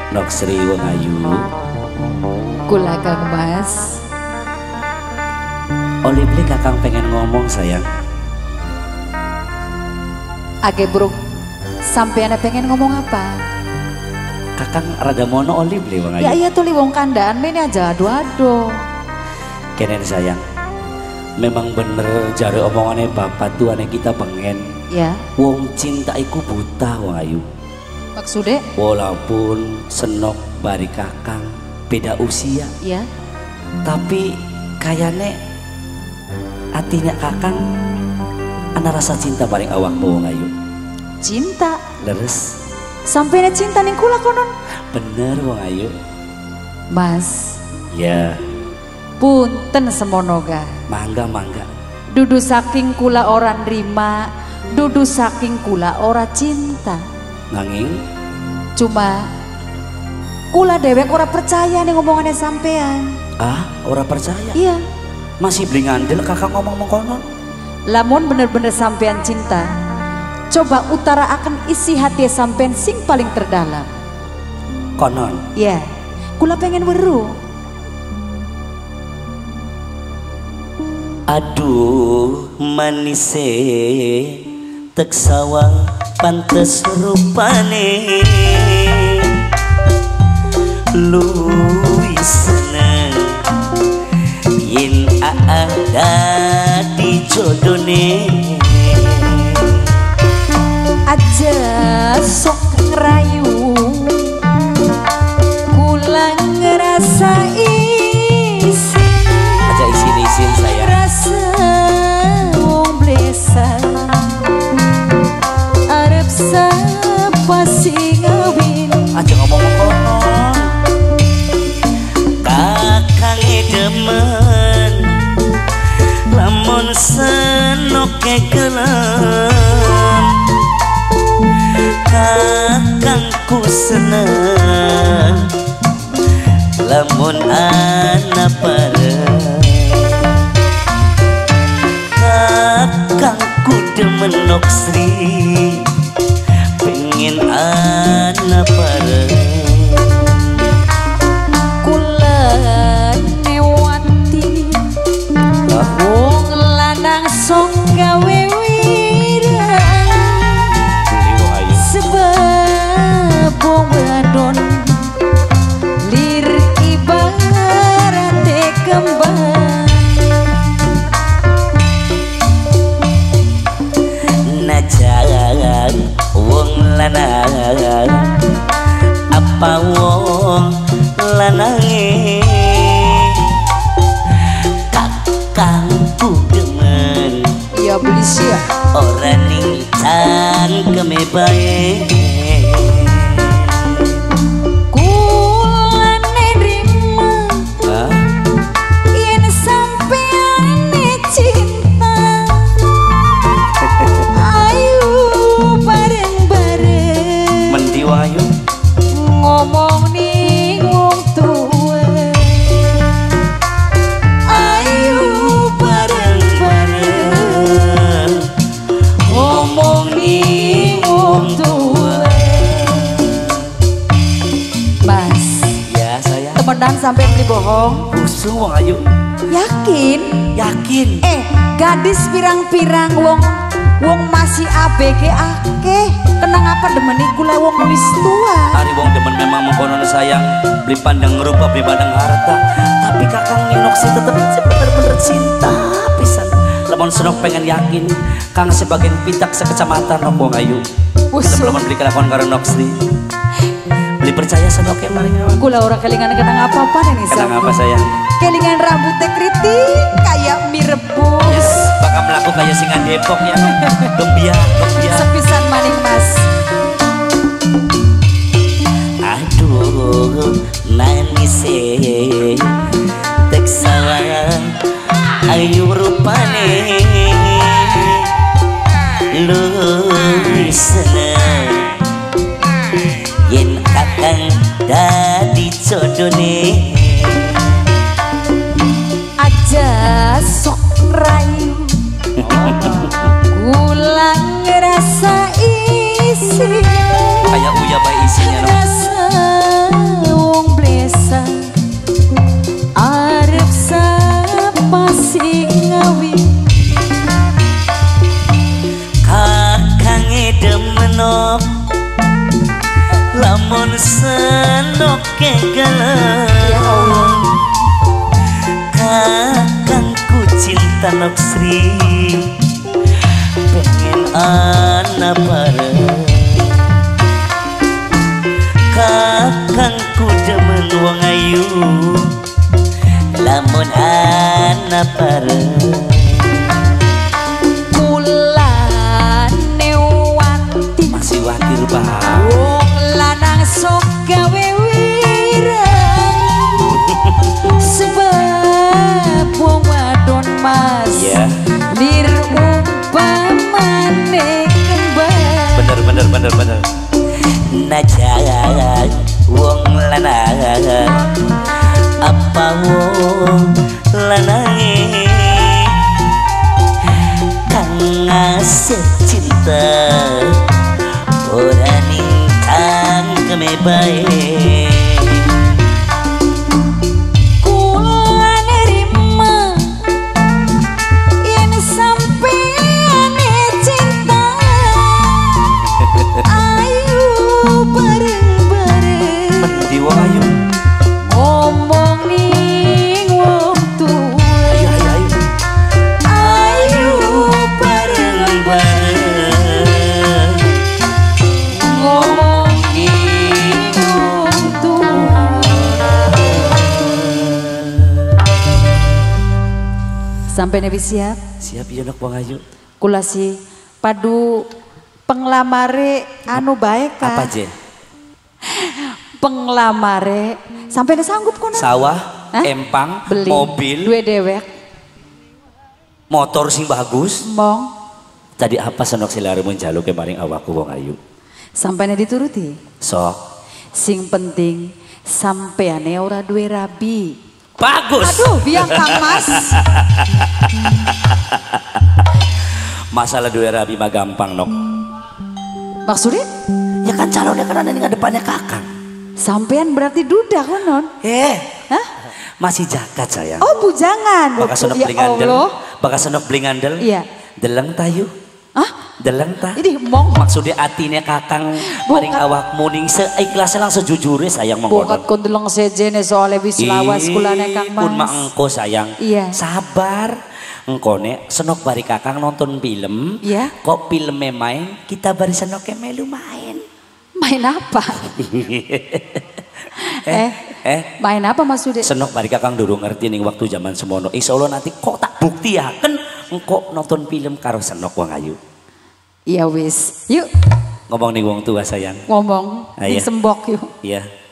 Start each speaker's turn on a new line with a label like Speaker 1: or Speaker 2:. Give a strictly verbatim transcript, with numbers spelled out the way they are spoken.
Speaker 1: Noksri wong ayu.
Speaker 2: Kula Kang Mas.
Speaker 1: Oleh beli kakang pengen ngomong sayang.
Speaker 2: Age Bruk, sampean pengen ngomong apa?
Speaker 1: Kakang rada mono oleh beli wong ayu.
Speaker 2: Ya iya tuh wong kandaan ini aja aduh-aduh.
Speaker 1: Kenen sayang. Memang bener jare omongannya bapak tuane kita pengen.
Speaker 2: Ya.
Speaker 1: Wong cinta iku buta wong ayu.
Speaker 2: Maksudnya?
Speaker 1: Walaupun senok bari kakang beda usia.
Speaker 2: Ya.
Speaker 1: Tapi kayaknya hatinya kakang ana rasa cinta paling awak wong ayu.
Speaker 2: Cinta?
Speaker 1: Leres.
Speaker 2: Sampai cinta ning kula konon.
Speaker 1: Bener wong ayu.
Speaker 2: Mas.
Speaker 1: Ya.
Speaker 2: Punten semonoga.
Speaker 1: Mangga mangga.
Speaker 2: Dudu saking kula ora nrima, dudu saking kula ora cinta.
Speaker 1: Nanging
Speaker 2: cuma kula dewek ora percaya nih ngomongannya sampean.
Speaker 1: Ah, ora percaya?
Speaker 2: Iya.
Speaker 1: Masih beli ngandel kakak ngomong mengkonon.
Speaker 2: Lamun bener-bener sampean cinta, coba utara akan isi hati sampean sing paling terdalam.
Speaker 1: Konon?
Speaker 2: Iya. Kula pengen weruh.
Speaker 1: Aduh manise tek sawang pantes rupane luwih seneng yen ada di jodone
Speaker 2: aja sok ngerayu kula ngerasa isi
Speaker 1: aja isin-isin saya
Speaker 2: rasa wong blesa arep sapa sing ngawin
Speaker 1: aja ngomong konon kakang demen lamun senoke gelem kakangku seneng lamun ana bareng kakangku demen Noksri pengen ana bareng
Speaker 2: kula newati wong lanang sok gawe wirang sebab wong wadon lir ibarate kembang
Speaker 1: najan wong lanang apa wong lanange kakangku demen
Speaker 2: ya beli sia
Speaker 1: ora ning cangkeme bae
Speaker 2: kula nerima
Speaker 1: hah
Speaker 2: yen sampeyan cinta ayo bareng-bareng
Speaker 1: mendi wayu
Speaker 2: ngomong ning wong tuwa ayo bareng-bareng ngomong ning wong tuwa Mas
Speaker 1: ya saya
Speaker 2: temenan sampai beli bohong
Speaker 1: busu wong ayu
Speaker 2: yakin
Speaker 1: yakin
Speaker 2: eh gadis pirang-pirang wong wong masih A B G akeh kenang apa demeni kula wong wis tua
Speaker 1: hari wong demen memang mengkonon sayang beli pandang rupa beli pandang harta tapi kakang Noksi tetep bener-bener cinta pisan lemon senok pengen yakin kang sebagian pitak sekecamatan no wong ayu kita belum beli kelakon karo Noksi beli percaya senok ya paling
Speaker 2: kula ora kelingan kenang apa-apa nih
Speaker 1: kenang apa sayang
Speaker 2: kelingan rambutnya kritik kayak mie rebus
Speaker 1: yes bakal melaku kayak singa Depok ya gembia gembia
Speaker 2: sepisan maning Mas
Speaker 1: aduh manise tek sawang ayu rupane luwih seneng yen kakang dadi jodone
Speaker 2: aja sok rayu kula ngerasa isi
Speaker 1: kayak uya bayi isinya no.
Speaker 2: rasa
Speaker 1: ya Allah kakangku cinta Noksri pengen anak bareng kakangku demen wong ayu lamun anak bareng
Speaker 2: kulane wanti
Speaker 1: masih watir bah
Speaker 2: wong lanang sok gawe wireng sebab wong wadon mas
Speaker 1: yeah.
Speaker 2: lir umpamane kembang
Speaker 1: bener bener bener bener najak wong lanang apa wong lanang kang ngasih cinta orang kang kemebae
Speaker 2: kula nerima yen sampeyan cinta ayu bareng-bareng
Speaker 1: mendi wong ayu
Speaker 2: ngomong ning wong tuwa
Speaker 1: ayo ayo ayo
Speaker 2: ayu bareng-bareng ngomong ning wong tuwa. Sampai nebi siap
Speaker 1: siap ya nok wong ayu
Speaker 2: kula si padu penglamare anu baik
Speaker 1: apa
Speaker 2: kan
Speaker 1: je
Speaker 2: penglamare sampai ne sanggup kono
Speaker 1: sawah
Speaker 2: Hah?
Speaker 1: empang
Speaker 2: beli
Speaker 1: mobil
Speaker 2: dua dewek
Speaker 1: motor sing bagus
Speaker 2: mong
Speaker 1: tadi apa senok silare menjaluk kemarin awakku wong ayu
Speaker 2: sampai ne dituruti
Speaker 1: sok
Speaker 2: sing penting sampeane ora duwe rabi
Speaker 1: bagus
Speaker 2: aduh biang Kang Mas
Speaker 1: masalah dua rabi mah gampang nok
Speaker 2: maksudnya
Speaker 1: ya kan calonnya kan ada di depannya kakang
Speaker 2: sampean berarti duda konon
Speaker 1: eh
Speaker 2: hah
Speaker 1: masih jakat sayang
Speaker 2: oh bujangan
Speaker 1: bakal senok
Speaker 2: ya
Speaker 1: beli ngandel
Speaker 2: Allah
Speaker 1: bakal senok beli ngandel
Speaker 2: iya
Speaker 1: deleng tayu
Speaker 2: ah
Speaker 1: deleng ta
Speaker 2: ini mong
Speaker 1: maksudnya atine kakang maring awak muning seikhlasnya lang sejujurnya sayang
Speaker 2: bukat
Speaker 1: mengkonon
Speaker 2: kon deleng sejene soalnya wis lawas kulane Kang
Speaker 1: pun
Speaker 2: Mas
Speaker 1: mak engko sayang
Speaker 2: iya
Speaker 1: sabar engkone senok bari kakang nonton film
Speaker 2: iya
Speaker 1: kok filmnya main kita bari senoknya melu main
Speaker 2: main apa eh
Speaker 1: eh
Speaker 2: main apa maksudnya
Speaker 1: senok bari kakang durung ngerti ning waktu zaman semono insyaallah nanti kok tak buktiaken engko nonton film karo senok wong ayu
Speaker 2: iya wis yuk
Speaker 1: ngomong ning wong tua sayang
Speaker 2: ngomong
Speaker 1: Ayo.
Speaker 2: di sembok yuk
Speaker 1: iya